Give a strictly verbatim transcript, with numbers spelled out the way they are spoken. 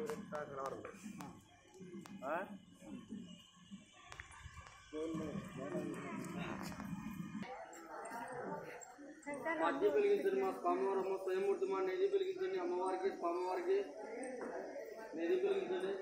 మధ్య వెలిగించండి మా స్వామివారమ్మ స్వయంమూర్తి మా నెయ్యి వెలిగించండి అమ్మవారికి స్వామివారికి నెయ్యి వెలిగించండి